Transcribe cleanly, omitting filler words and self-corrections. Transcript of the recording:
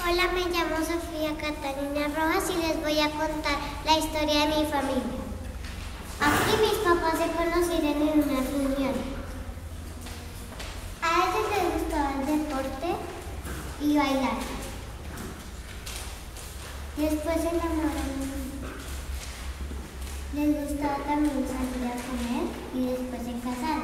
Hola, me llamo Sofía Catalina Rojas y les voy a contar la historia de mi familia. Aquí mis papás se conocieron en una reunión. A ellos les gustaba el deporte y bailar. Después se enamoraron. Les gustaba también salir a comer y después se casaron.